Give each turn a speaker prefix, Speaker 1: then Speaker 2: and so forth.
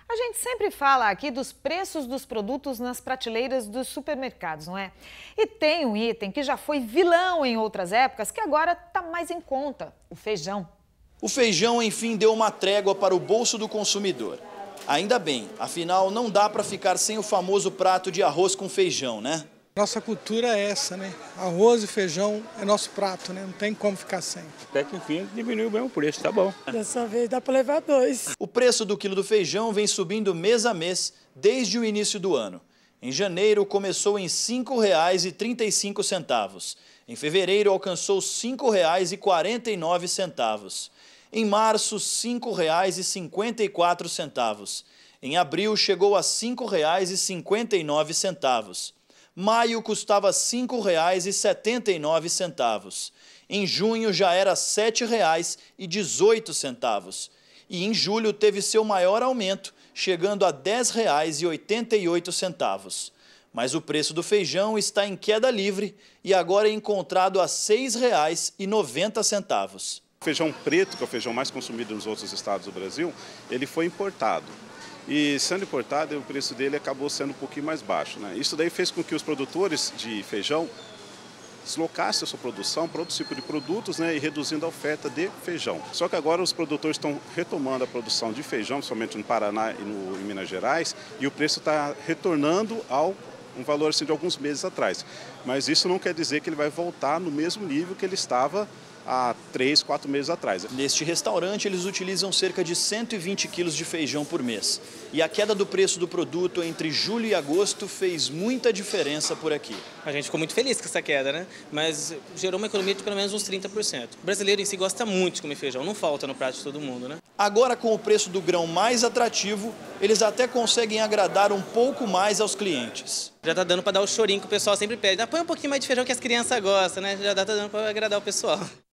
Speaker 1: A gente sempre fala aqui dos preços dos produtos nas prateleiras dos supermercados, não é? E tem um item que já foi vilão em outras épocas que agora está mais em conta: o feijão.
Speaker 2: O feijão, enfim, deu uma trégua para o bolso do consumidor. Ainda bem, afinal não dá para ficar sem o famoso prato de arroz com feijão, né?
Speaker 3: Nossa cultura é essa, né? Arroz e feijão é nosso prato, né? Não tem como ficar sem.
Speaker 4: Até que enfim diminuiu bem o preço, tá bom.
Speaker 5: Dessa vez dá para levar 2.
Speaker 2: O preço do quilo do feijão vem subindo mês a mês desde o início do ano. Em janeiro começou em R$ 5,35. Em fevereiro alcançou R$ 5,49. Em março, R$ 5,54. Em abril chegou a R$ 5,59. Maio custava R$ 5,79. Em junho já era R$ 7,18. E em julho teve seu maior aumento, chegando a R$ 10,88. Mas o preço do feijão está em queda livre e agora é encontrado a R$ 6,90.
Speaker 6: O feijão preto, que é o feijão mais consumido nos outros estados do Brasil, ele foi importado. E sendo importado, o preço dele acabou sendo um pouquinho mais baixo, né? Isso daí fez com que os produtores de feijão deslocassem a sua produção para outro tipo de produtos, né, e reduzindo a oferta de feijão. Só que agora os produtores estão retomando a produção de feijão, somente no Paraná e em Minas Gerais, e o preço está retornando ao um valor assim, de alguns meses atrás. Mas isso não quer dizer que ele vai voltar no mesmo nível que ele estava há 3, 4 meses atrás.
Speaker 2: Neste restaurante, eles utilizam cerca de 120 quilos de feijão por mês. E a queda do preço do produto entre julho e agosto fez muita diferença por aqui.
Speaker 7: A gente ficou muito feliz com essa queda, né? Mas gerou uma economia de pelo menos uns 30%. O brasileiro em si gosta muito de comer feijão, não falta no prato de todo mundo, né?
Speaker 2: Agora, com o preço do grão mais atrativo, eles até conseguem agradar um pouco mais aos clientes.
Speaker 7: Já tá dando para dar o chorinho que o pessoal sempre pede. Põe um pouquinho mais de feijão que as crianças gostam, né? Já tá dando para agradar o pessoal.